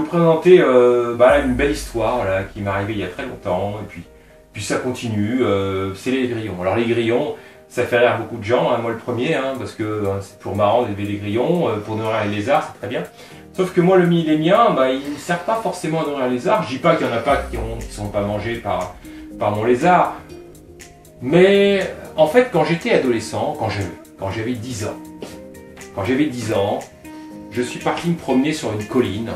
présenter une belle histoire là, qui m'est arrivée il y a très longtemps, et puis ça continue, c'est les grillons. Alors les grillons, ça fait rire beaucoup de gens, hein, moi le premier, hein, parce que c'est toujours marrant d'élever des grillons, pour nourrir les lézards, c'est très bien. Sauf que moi, les miens, ils ne servent pas forcément à nourrir les lézards. Je dis pas qu'il n'y en a pas qui ne sont pas mangés par mon lézard, mais en fait, quand j'étais adolescent, quand j'avais 10 ans, je suis parti me promener sur une colline,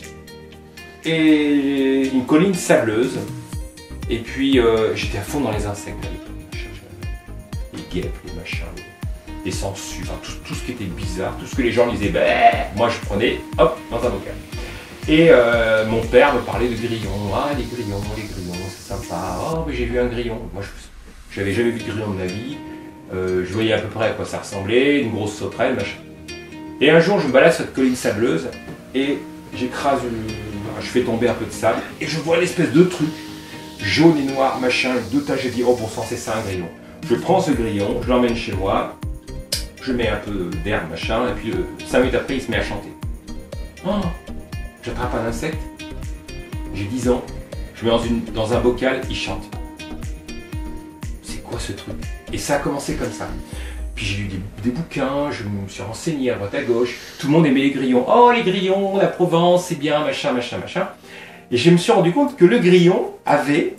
et une colline sableuse, et puis j'étais à fond dans les insectes à l'époque, les guêpes, les machins, les sangsues, enfin tout ce qui était bizarre, tout ce que les gens disaient, moi je prenais, hop, dans un bocal. Et mon père me parlait de grillons, les grillons, c'est sympa, oh mais j'ai vu un grillon, moi je n'avais jamais vu de grillon de ma vie, je voyais à peu près à quoi ça ressemblait, une grosse sauterelle, machin. Et un jour, je me balade sur cette colline sableuse et j'écrase, je fais tomber un peu de sable et je vois l'espèce de truc jaune et noir, machin, deux taches. J'ai dit, oh bon sang, c'est ça un grillon. Je prends ce grillon, je l'emmène chez moi, je mets un peu d'herbe, machin, et puis 5 minutes après, il se met à chanter. Oh, j'attrape un insecte, j'ai 10 ans, je mets dans un bocal, il chante. C'est quoi ce truc? Et ça a commencé comme ça. Puis j'ai lu des bouquins, je me suis renseigné à droite à gauche, tout le monde aimait les grillons. Oh les grillons, la Provence, c'est bien, machin, machin, machin. Et je me suis rendu compte que le grillon avait,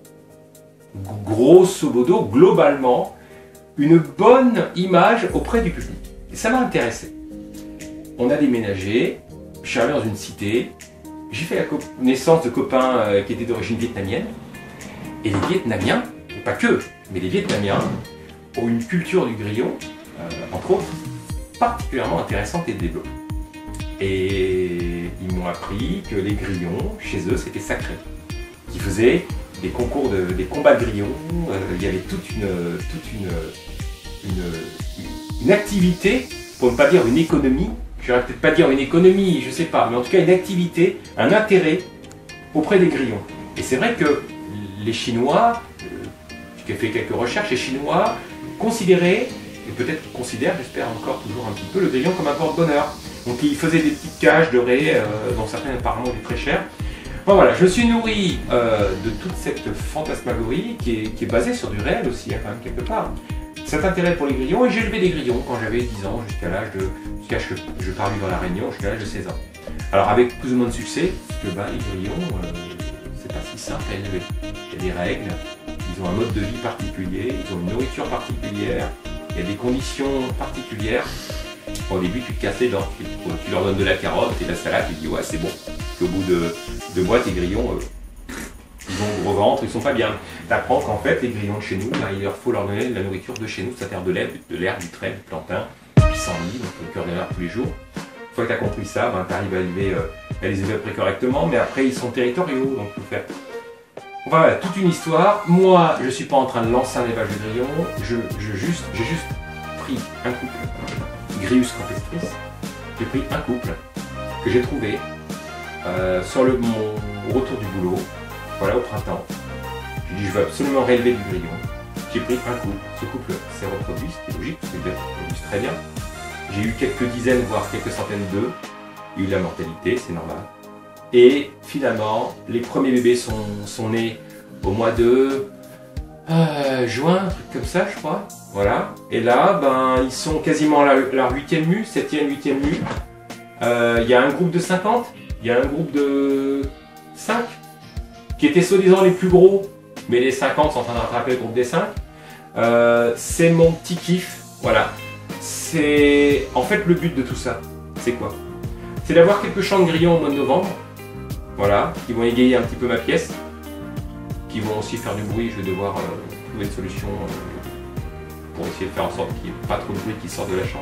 grosso modo, globalement, une bonne image auprès du public. Et ça m'a intéressé. On a déménagé, je suis arrivé dans une cité, j'ai fait la connaissance de copains qui étaient d'origine vietnamienne. Et les Vietnamiens, et pas que, mais les Vietnamiens, ont une culture du grillon, entre autres, particulièrement intéressante et développée. Et ils m'ont appris que les grillons, chez eux, c'était sacré. Qu'ils faisaient des concours, des combats de grillons, il y avait toute une activité, pour ne pas dire une économie, je ne vais peut-être pas dire une économie, je ne sais pas, mais en tout cas une activité, un intérêt auprès des grillons. Et c'est vrai que les Chinois, j'ai fait quelques recherches, les Chinois considéraient, et peut-être considèrent, j'espère encore toujours un petit peu, le grillon comme un porte-bonheur. Donc ils faisaient des petites cages dorées, dont certaines apparemment étaient très chères. Bon, voilà, je suis nourri de toute cette fantasmagorie qui est basée sur du réel aussi, hein, quand même, quelque part. Cet intérêt pour les grillons, et j'ai élevé des grillons quand j'avais 10 ans, jusqu'à ce que je pars vivre à La Réunion, jusqu'à l'âge de 16 ans. Alors avec plus ou moins de succès, parce que les grillons, c'est pas si simple à élever. Il y a des règles, ils ont un mode de vie particulier, ils ont une nourriture particulière, il y a des conditions particulières. Au début, tu te casses les dents, tu leur donnes de la carotte et de la salade, tu dis ouais c'est bon. Puis au bout de 2 mois, tes grillons, ils ont gros ventre, ils sont pas bien. Tu apprends qu'en fait, les grillons de chez nous, il faut leur donner de la nourriture de chez nous, c'est-à-dire de l'herbe, du trèfle, du plantain, du pissenlit, donc le cœur de l'herbe tous les jours. Une fois que tu as compris ça, tu arrives à les élever correctement, mais après ils sont territoriaux, donc il faut faire. Enfin voilà, toute une histoire. Moi, je ne suis pas en train de lancer un élevage de grillons, j'ai juste pris un couple, Grius campestris, j'ai pris un couple que j'ai trouvé sur mon retour du boulot, voilà, au printemps. J'ai dit je veux absolument réélever du grillon. J'ai pris un couple, ce couple s'est reproduit, ce qui est logique, parce qu'ils reproduisent très bien. J'ai eu quelques dizaines, voire quelques centaines d'œufs, il y a eu de la mortalité, c'est normal. Et finalement, les premiers bébés sont nés au mois de juin, un truc comme ça, je crois. Voilà. Et là, ils sont quasiment à leur 8e mue, 7e, 8e mue. Il y a un groupe de 50, il y a un groupe de 5, qui étaient soi-disant les plus gros, mais les 50 sont en train de rattraper le groupe des 5. C'est mon petit kiff, voilà. C'est en fait le but de tout ça. C'est quoi? C'est d'avoir quelques champs de grillons au mois de novembre, voilà, qui vont égayer un petit peu ma pièce, qui vont aussi faire du bruit. Je vais devoir trouver une solution pour essayer de faire en sorte qu'il n'y ait pas trop de bruit qui sort de la chambre.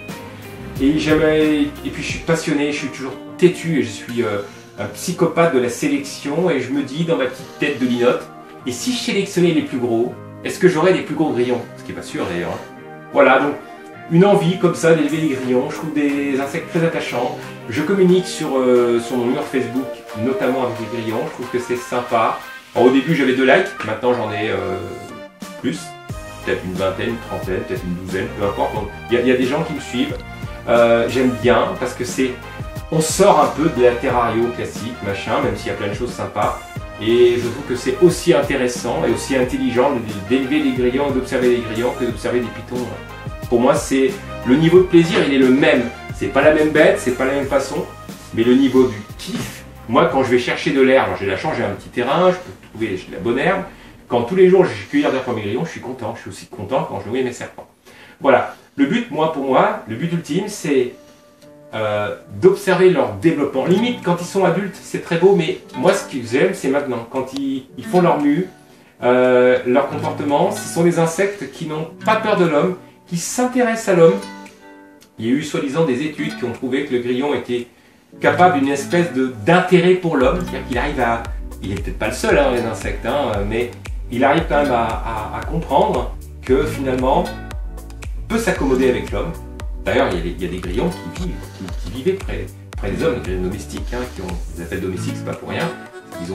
Et puis je suis passionné, je suis toujours têtu et je suis un psychopathe de la sélection, et je me dis dans ma petite tête de linotte, et si je sélectionnais les plus gros, est-ce que j'aurais les plus gros grillons? Ce qui n'est pas sûr d'ailleurs. Voilà, donc une envie comme ça d'élever les grillons. Je trouve des insectes très attachants. Je communique sur mon mur Facebook, notamment avec les grillons. Je trouve que c'est sympa. Alors, au début j'avais 2 likes, maintenant j'en ai plus, peut-être une vingtaine, une trentaine, peut-être une douzaine, peu importe. Il y a des gens qui me suivent. J'aime bien parce que c'est On sort un peu de la terrario classique, machin, même s'il y a plein de choses sympas. Et je trouve que c'est aussi intéressant et aussi intelligent d'élever des grillons et d'observer des grillons que d'observer des pitons. Pour moi, c'est le niveau de plaisir, il est le même. C'est pas la même bête, c'est pas la même façon, mais le niveau du kiff. Moi, quand je vais chercher de l'herbe, j'ai la chance, j'ai un petit terrain, je peux trouver de la bonne herbe. Quand tous les jours je vais cueillir d'herbe pour mes grillons, je suis content. Je suis aussi content quand je nourris mes serpents. Voilà. Le but, pour moi, le but ultime, c'est d'observer leur développement. Limite, quand ils sont adultes, c'est très beau, mais moi, ce que j'aime, c'est maintenant. Quand ils font leur mue, leur comportement, ce sont des insectes qui n'ont pas peur de l'homme, qui s'intéressent à l'homme. Il y a eu soi-disant des études qui ont prouvé que le grillon était capable d'une espèce d'intérêt pour l'homme, c'est-à-dire qu'il arrive à... Il n'est peut-être pas le seul, hein, les insectes, hein, mais il arrive quand même à comprendre que finalement, il peut s'accommoder avec l'homme. D'ailleurs, il y a des grillons qui vivaient près des hommes, les grillons domestiques, hein, ils appellent domestiques, c'est pas pour rien. Ils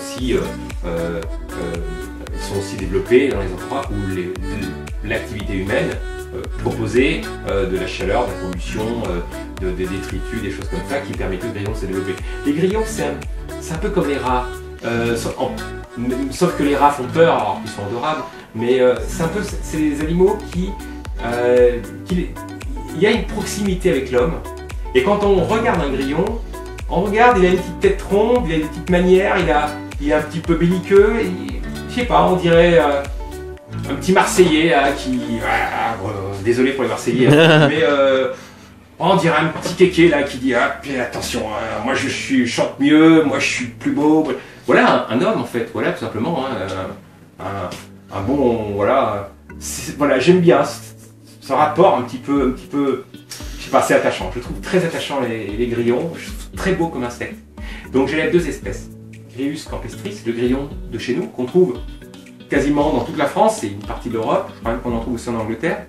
sont aussi développés dans les endroits où l'activité humaine proposait de la chaleur, de la pollution, des détritus, des choses comme ça qui permettaient aux grillons de se développer. Les grillons, c'est un peu comme les rats, sauf que les rats font peur, alors qu'ils sont adorables, mais c'est des animaux il y a une proximité avec l'homme. Et quand on regarde un grillon, il a une petite tête ronde, il a des petites manières, il est un petit peu belliqueux, je sais pas, on dirait un petit Marseillais désolé pour les Marseillais, mais on dirait un petit kéké là qui dit attention, moi je chante mieux, moi je suis plus beau. Voilà un homme en fait, voilà tout simplement, un bon, voilà, j'aime bien ce rapport un petit peu, je sais pas, c'est attachant. Je trouve très attachant les grillons, je trouve très beau comme insecte. Donc j'élève deux espèces. Gryus campestris, le grillon de chez nous, qu'on trouve quasiment dans toute la France et une partie de l'Europe, je crois même qu'on en trouve aussi en Angleterre.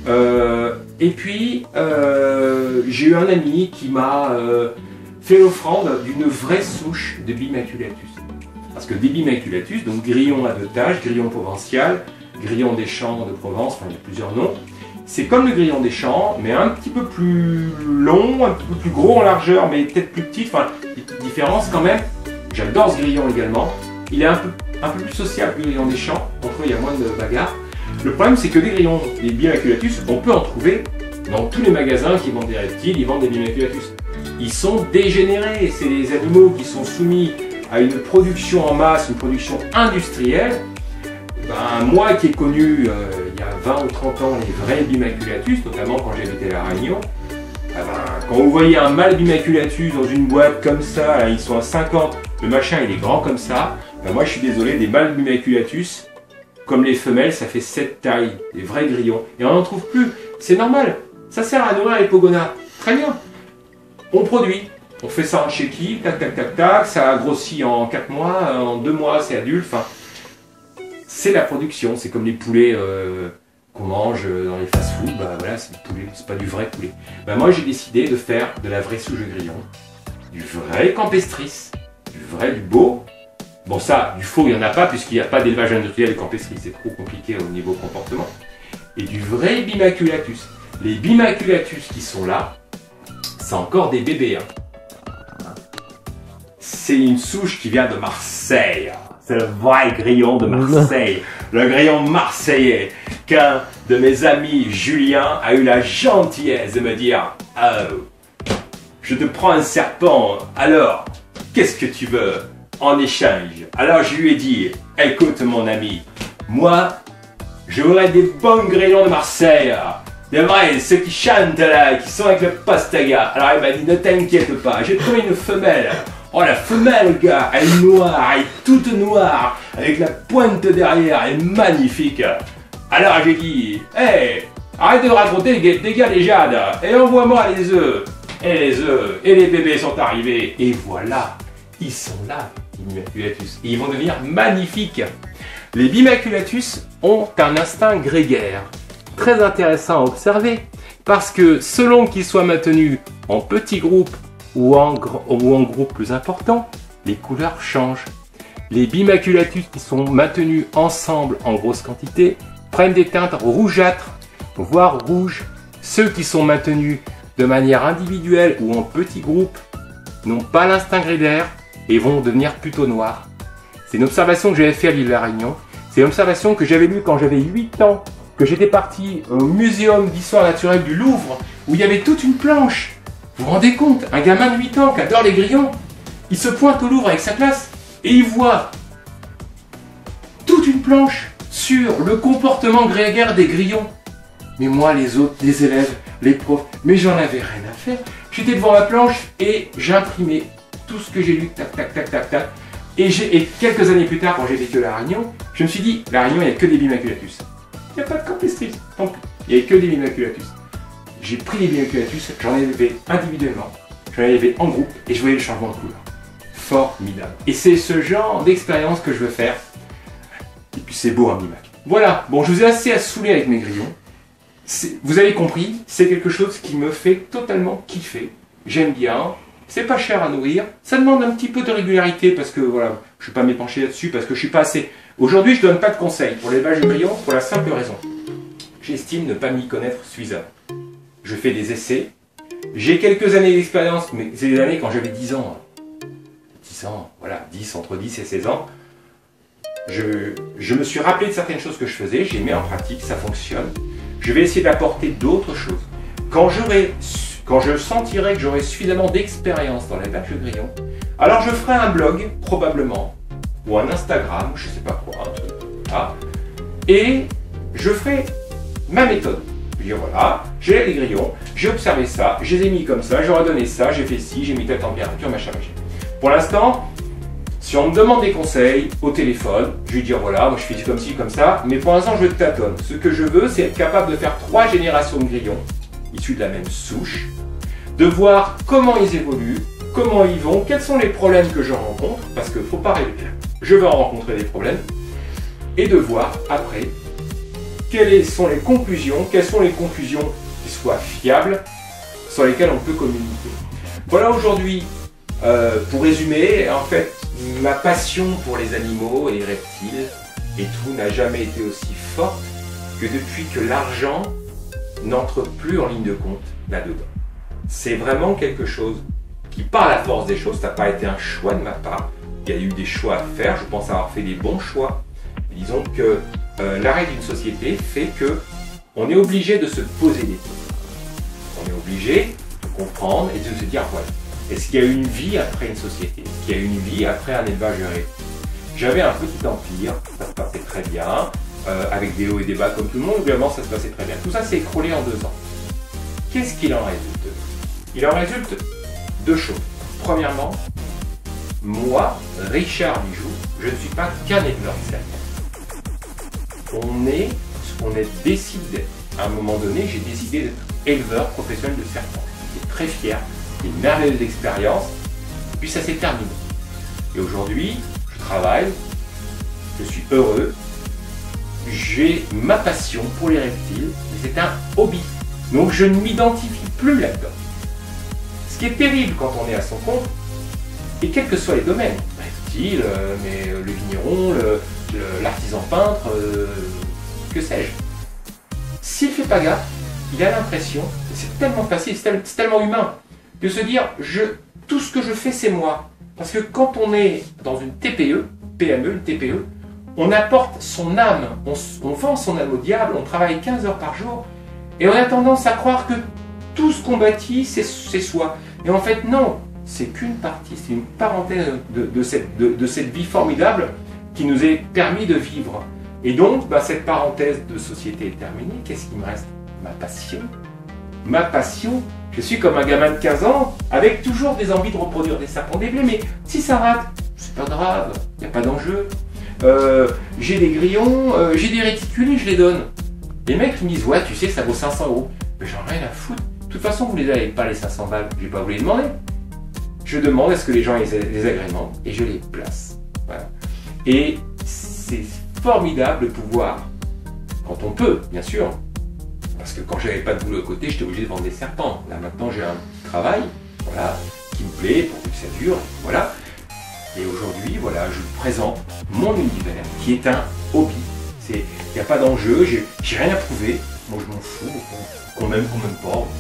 Et puis, j'ai eu un ami qui m'a fait l'offrande d'une vraie souche de Bimaculatus. Parce que des Bimaculatus, donc grillon à deux taches, grillon provincial, grillon des champs de Provence, enfin il y a plusieurs noms. C'est comme le grillon des champs, mais un petit peu plus long, un petit peu plus gros en largeur, mais peut-être plus petit, enfin, des petites différences quand même. J'adore ce grillon également. Il est un peu plus sociable que le grillon des champs, entre eux il y a moins de bagarres. Le problème c'est que des grillons, les Bimaculatus, on peut en trouver dans tous les magasins qui vendent des reptiles, ils vendent des Bimaculatus. Ils sont dégénérés, c'est des animaux qui sont soumis à une production en masse, une production industrielle. Moi qui ai connu il y a 20 ou 30 ans les vrais Bimaculatus, notamment quand j'habitais à La Réunion, quand vous voyez un mâle Bimaculatus dans une boîte comme ça, là, ils sont à 50, le machin il est grand comme ça, moi je suis désolé, des mâles Bimaculatus, comme les femelles, ça fait cette taille, des vrais grillons, et on n'en trouve plus, c'est normal, ça sert à nourrir les pogonats, très bien, on produit. On fait ça en chéquier, tac tac tac tac, ça grossit en 4 mois, en 2 mois c'est adulte, enfin... C'est la production, c'est comme les poulets qu'on mange dans les fast-food, voilà, c'est du poulet, c'est pas du vrai poulet. Moi j'ai décidé de faire de la vraie souche de grillon, du vrai campestris, du beau. Bon ça, du faux il n'y en a pas puisqu'il n'y a pas d'élevage industriel de campestris, c'est trop compliqué au niveau comportement. Et du vrai Bimaculatus. Les Bimaculatus qui sont là, c'est encore des bébés. C'est une souche qui vient de Marseille. C'est le vrai grillon de Marseille, le grillon marseillais, qu'un de mes amis, Julien, a eu la gentillesse de me dire « Oh, je te prends un serpent, alors, qu'est-ce que tu veux en échange ?» Alors je lui ai dit « Écoute mon ami, moi, je voudrais des bons grillons de Marseille, des vrais, ceux qui chantent là, qui sont avec le pastaga. » Alors il m'a dit « Ne t'inquiète pas, j'ai trouvé une femelle. » Oh la femelle gars, elle est noire, elle est toute noire, avec la pointe derrière, elle est magnifique. Alors j'ai dit, hey, arrête de raconter des gars les jades, et envoie-moi les œufs. Et les œufs, et les bébés sont arrivés, et voilà, ils sont là, les Bimaculatus, et ils vont devenir magnifiques. Les Bimaculatus ont un instinct grégaire, très intéressant à observer, parce que selon qu'ils soient maintenus en petits groupes, ou en groupe plus important, les couleurs changent. Les Bimaculatus qui sont maintenus ensemble en grosse quantité prennent des teintes rougeâtres, voire rouges. Ceux qui sont maintenus de manière individuelle ou en petits groupes n'ont pas l'instinct grégaire et vont devenir plutôt noirs. C'est une observation que j'avais faite à l'île de la Réunion. C'est une observation que j'avais lue quand j'avais 8 ans, que j'étais parti au Muséum d'histoire naturelle du Louvre, où il y avait toute une planche. Vous vous rendez compte, un gamin de 8 ans qui adore les grillons, il se pointe au Louvre avec sa classe et il voit toute une planche sur le comportement grégaire des grillons. Mais moi, les autres, les élèves, les profs, mais j'en avais rien à faire. J'étais devant la planche et j'imprimais tout ce que j'ai lu, tac, tac, tac, tac, tac. Et quelques années plus tard, quand j'ai vécu à La Réunion, je me suis dit, La Réunion, il n'y a que des bimaculatus. Il n'y a pas de campestris, tant pis. Il n'y a que des bimaculatus. J'ai pris les bimaculatus, j'en ai élevé individuellement, j'en ai élevé en groupe et je voyais le changement de couleur. Formidable. Et c'est ce genre d'expérience que je veux faire. Et puis c'est beau un bimac. Voilà, bon, je vous ai assez saoulé avec mes grillons. Vous avez compris, c'est quelque chose qui me fait totalement kiffer. J'aime bien, c'est pas cher à nourrir, ça demande un petit peu de régularité parce que voilà, je ne vais pas m'épancher là-dessus parce que je suis pas assez... Aujourd'hui, je ne donne pas de conseils pour l'élevage de grillons pour la simple raison. J'estime ne pas m'y connaître suffisamment. Je fais des essais, j'ai quelques années d'expérience, mais c'est des années quand j'avais 10 ans. 10 ans, voilà, 10, entre 10 et 16 ans. Je me suis rappelé de certaines choses que je faisais, j'ai mis en pratique, ça fonctionne. Je vais essayer d'apporter d'autres choses. Quand je sentirai que j'aurai suffisamment d'expérience dans l'élevage de grillons, alors je ferai un blog, probablement, ou un Instagram, je ne sais pas quoi, un truc, voilà, et je ferai ma méthode. Je vais dire voilà, j'ai les grillons, j'ai observé ça, je les ai mis comme ça, j'aurais donné ça, j'ai fait ci, j'ai mis telle température, machin, machin. Pour l'instant, si on me demande des conseils au téléphone, je vais dire voilà, moi je fais comme ci, comme ça, mais pour l'instant je tâtonne. Ce que je veux, c'est être capable de faire 3 générations de grillons, issus de la même souche, de voir comment ils évoluent, comment ils vont, quels sont les problèmes que je rencontre, parce qu'il ne faut pas rêver, je vais en rencontrer des problèmes, et de voir après quelles sont les conclusions qui soient fiables, sur lesquelles on peut communiquer. Voilà aujourd'hui, pour résumer, en fait, ma passion pour les animaux et les reptiles et tout n'a jamais été aussi forte que depuis que l'argent n'entre plus en ligne de compte là-dedans. C'est vraiment quelque chose qui, par la force des choses, ça n'a pas été un choix de ma part. Il y a eu des choix à faire, je pense avoir fait des bons choix. Disons que l'arrêt d'une société fait que on est obligé de se poser des questions. On est obligé de comprendre et de se dire voilà, est-ce qu'il y a une vie après une société? Est-ce qu'il y a une vie après un élevage reptile? J'avais un petit empire, ça se passait très bien, avec des hauts et des bas comme tout le monde, évidemment ça se passait très bien. Tout ça s'est écroulé en 2 ans. Qu'est-ce qu'il en résulte? Il en résulte 2 choses. Premièrement, moi, Richard Bijoux, je ne suis pas qu'un éleveur de serpents. On est ce qu'on est décidé. À un moment donné, j'ai décidé d'être éleveur professionnel de serpents. J'étais très fier, c'était une merveilleuse expérience, et puis ça s'est terminé. Et aujourd'hui, je travaille, je suis heureux, j'ai ma passion pour les reptiles, c'est un hobby. Donc je ne m'identifie plus là-dedans. Ce qui est terrible quand on est à son compte, et quels que soient les domaines, reptiles, mais le vigneron, l'artisan peintre, que sais-je. S'il ne fait pas gaffe, il a l'impression, c'est tellement facile, c'est tellement humain, de se dire tout ce que je fais c'est moi. Parce que quand on est dans une TPE, PME, une TPE, on apporte son âme, on vend son âme au diable, on travaille 15 heures par jour, et on a tendance à croire que tout ce qu'on bâtit, c'est soi. Et en fait, non, c'est qu'une partie, c'est une parenthèse de cette vie formidable qui nous est permis de vivre. Et donc, cette parenthèse de société est terminée. Qu'est-ce qui me reste? Ma passion. Ma passion. Je suis comme un gamin de 15 ans, avec toujours des envies de reproduire des serpents des blés, mais si ça rate, c'est pas grave, il n'y a pas d'enjeu. J'ai des grillons, j'ai des réticulés, je les donne. Les mecs me disent, ouais, tu sais, ça vaut 500 €. Mais j'en ai rien à foutre. De toute façon, vous ne les avez pas les 500 balles, je ne vais pas vous les demander. Je demande à ce que les gens aient les agréments et je les place. Voilà. Et c'est formidable de pouvoir, quand on peut, bien sûr, parce que quand j'avais pas de boulot à côté, j'étais obligé de vendre des serpents. Là maintenant, j'ai un petit travail, voilà, qui me plaît, pourvu que ça dure, voilà. Et aujourd'hui, voilà, je vous présente mon univers, qui est un hobby. Il n'y a pas d'enjeu, j'ai rien à prouver. Moi, je m'en fous, qu'on m'aime pas.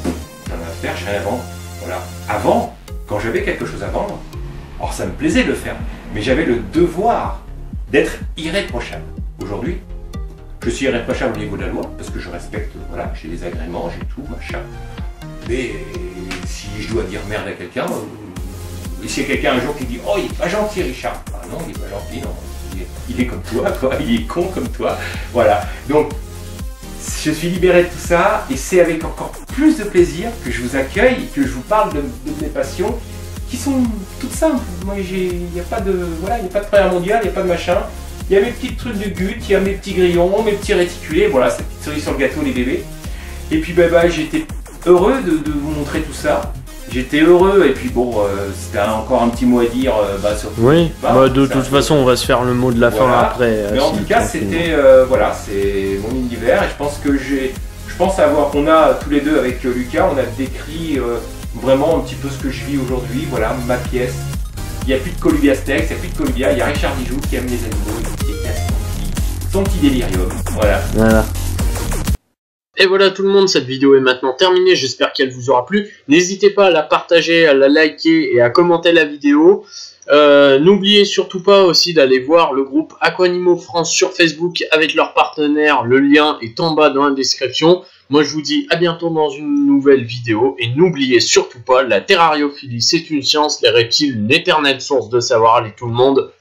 ça m'intéresse, j'ai rien à vendre. Voilà. Avant, quand j'avais quelque chose à vendre, alors ça me plaisait de le faire, mais j'avais le devoir d'être irréprochable. Aujourd'hui, je suis irréprochable au niveau de la loi, parce que je respecte, voilà, j'ai des agréments, j'ai tout, machin. Mais si je dois dire merde à quelqu'un, et s'il y a quelqu'un un jour qui dit « Oh, il est pas gentil, Richard !» Ah non, il est pas gentil, non. Il est comme toi, quoi. Il est con comme toi. Voilà. Donc, je suis libéré de tout ça, et c'est avec encore plus de plaisir que je vous accueille et que je vous parle de mes passions, qui sont toutes simples. Moi, il n'y a pas de, voilà, il n'y a pas de première mondiale, il n'y a pas de machin. Il y a mes petits trucs de gut, il y a mes petits grillons, mes petits réticulés, voilà, cette petite cerise sur le gâteau, les bébés. Et puis, j'étais heureux de vous montrer tout ça. J'étais heureux, et puis bon, c'était encore un petit mot à dire sur oui, de toute façon, on va se faire le mot de la fin après. Mais en tout cas, c'était, voilà, c'est mon univers, et je pense que on a tous les deux avec Lucas, on a décrit vraiment un petit peu ce que je vis aujourd'hui, voilà, ma pièce. Il n'y a plus de Colubiastex, il n'y a plus de Colubia, il y a Richard Dijoux qui aime les animaux, qui a son petit délirium, voilà. Et voilà tout le monde, cette vidéo est maintenant terminée, j'espère qu'elle vous aura plu. N'hésitez pas à la partager, à la liker et à commenter la vidéo. N'oubliez surtout pas aussi d'aller voir le groupe Aquanimo France sur Facebook avec leurs partenaires, le lien est en bas dans la description. Moi je vous dis à bientôt dans une nouvelle vidéo et n'oubliez surtout pas, la terrariophilie c'est une science, les reptiles une éternelle source de savoir. Allez tout le monde,